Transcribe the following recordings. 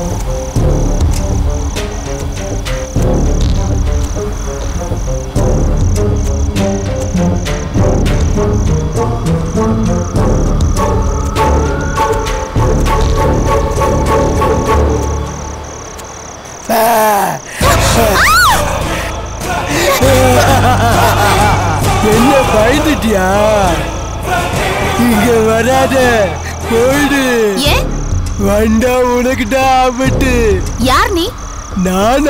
என்ன பயந்துட்டியா? இங்க வராத, போயிடு. ஏன்? வந்தா உனக்குதான் ஆபத்து. யார் நீ? நானா?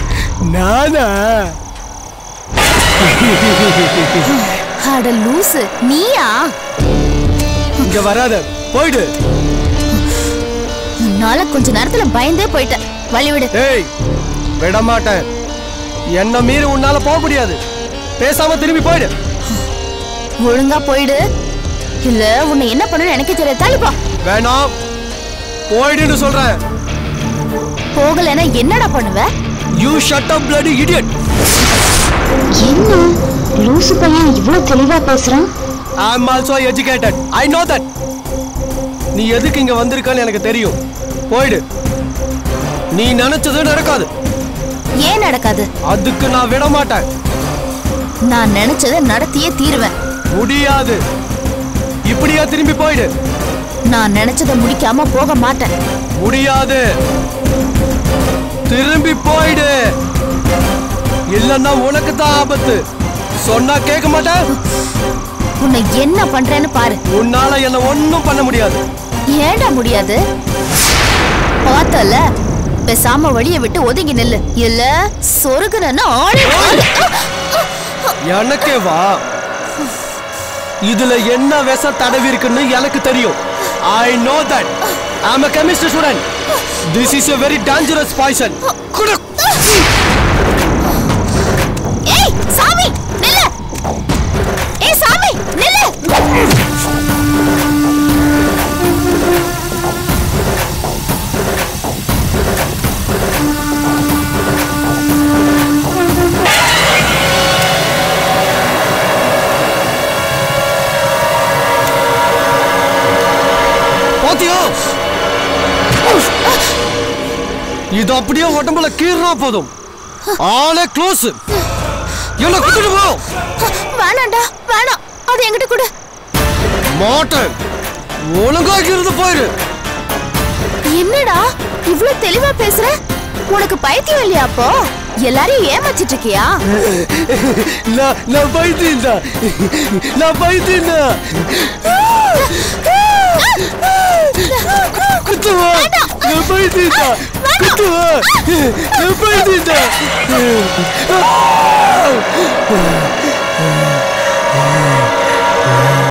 அட லூசு, நீயா? இங்க வராத, போயிடு. நாளை கொஞ்ச நேரத்துல பயந்தே போயிட்டேன். வழிவிடு. ஏய், விட மாட்டேன். என்ன மீறி உன்னால போக முடியாது. பேசாம திரும்பி போயிடு. ஒழுங்கா போயிடு, இல்ல உன்னை என்ன பண்ணு எனக்கே தெரியாது. தள்ளிப்பா. வேணாம், போயிடுன்னு சொல்றேன். போகலன்னா என்னடா பண்ணுவ? You shut up, bloody idiot. என்ன லூசு பையன் இவ்வளவு தெளிவா பேசுறான்? I am also educated. I know that. நீ எதுக்கு இங்க வந்திருக்கான்னு எனக்கு தெரியும். போயிடு. நீ நினைச்சது நடக்காது. ஏன் நடக்காது? அதுக்கு நான் விட மாட்டேன். நான் நினைச்சதை நடத்தியே தீருவேன். முடியாது. இப்படியா திரும்பி போயிடு. நான் நினைச்சதை முடிக்காம போக மாட்டேன். முடியாது. திரும்பி போயிடு. இல்லன்னா உனக்கு தான் ஆபத்து. சொன்னா கேட்க மாட்டேன். உன்னை என்ன பண்றேன்னு பாரு. உன்னால என்ன ஒண்ணும் பண்ண முடியாது. ஏன்டா முடியாது? பார்த்தல, பேசாம வழியை விட்டு ஒதுங்கி நில்லு. இல்ல சொருகுறன்னு ஆளே. எனக்கே வா. இதுல என்ன விஷ தடவி இருக்குன்னு எனக்கு தெரியும். I know that. I'm a chemistry student. This is a very dangerous poison. ஏய் சாமி நில்லு. ஏய் சாமி நில்லு. இது அப்படியே உடம்புல கீறா போதும். ஆளே க்ளோஸ். என்ன குத்துட்டு போ. வேணாண்டா, வேணாம். அது என்கிட்ட கொடு. மாட்டேன். ஒழுங்கா இருந்து போயிரு. என்னடா இவ்ளோ தெளிவா பேசுற? உனக்கு பைத்தியம் இல்லையா? அப்போ எல்லாரையும் ஏமாத்திட்டு இருக்கியா? நான் பைத்தியம் தான். நான் பைத்தியம் தான். குத்துவா. நான் பைத்தியம் தான். குத்துவா. நான் பைத்தியம் தான்.